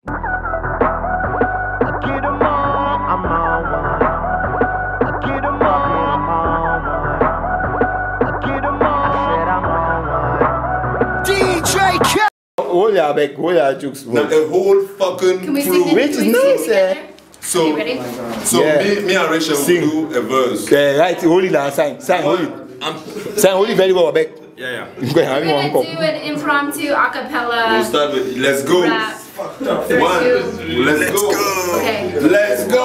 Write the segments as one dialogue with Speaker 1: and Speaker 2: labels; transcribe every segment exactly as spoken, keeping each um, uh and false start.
Speaker 1: get 'em all, I'm on one. I get 'em all, I'm on one. I get 'em all, I said I'm on one. D J Khaled.
Speaker 2: Olha, back, olha, jokes.
Speaker 3: Now the whole fucking
Speaker 4: Can we
Speaker 3: crew.
Speaker 4: sing
Speaker 2: Which is
Speaker 4: Can we
Speaker 2: nice,
Speaker 4: sing
Speaker 2: eh?
Speaker 4: together?
Speaker 3: So,
Speaker 4: Are you ready?
Speaker 3: so
Speaker 2: Yeah.
Speaker 3: me, me and Rachel will
Speaker 2: Sing.
Speaker 3: do a verse.
Speaker 2: Okay, right, hold it now, sign, sign, hold it.
Speaker 3: I'm,
Speaker 2: Sign, hold it very well, back.
Speaker 3: yeah, yeah.
Speaker 2: Go ahead,
Speaker 4: We're
Speaker 2: have
Speaker 4: gonna
Speaker 2: one
Speaker 4: do an impromptu
Speaker 3: We'll
Speaker 4: acapella
Speaker 3: start with let's go.
Speaker 4: rap.
Speaker 3: One, let's go.
Speaker 4: Okay.
Speaker 3: Let's go.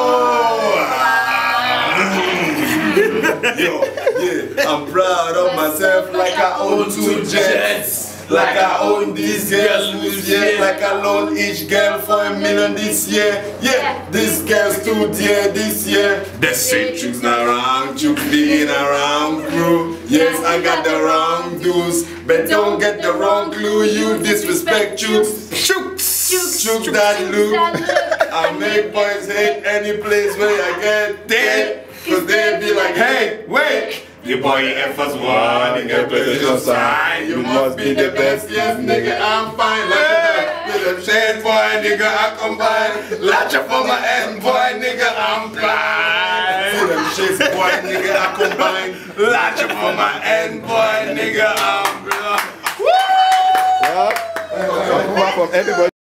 Speaker 3: Yo, yeah, I'm proud of myself like I own two jets. Like I own these girls who's yeah, like I loan each girl for a million this year. Yeah, this girl's too dear this year. They say chooks not around, chooks being around crew. Yes, I got the wrong dues, but don't get the wrong clue. You disrespect chooks. Chooks, chooks that look. I make boys hate any place where I get dead. Cause they be like, hey, wait. Your boy F as one, nigga, position side. You must be the best, yes, nigga, I'm fine. Like that, with them shades, boy, nigga, I combine. Latcha for my end, boy, nigga, I'm blind. See them shades, boy, nigga, I combine. Latcha for my end, boy, nigga, I'm blind. Woo!
Speaker 2: Yeah. From everybody.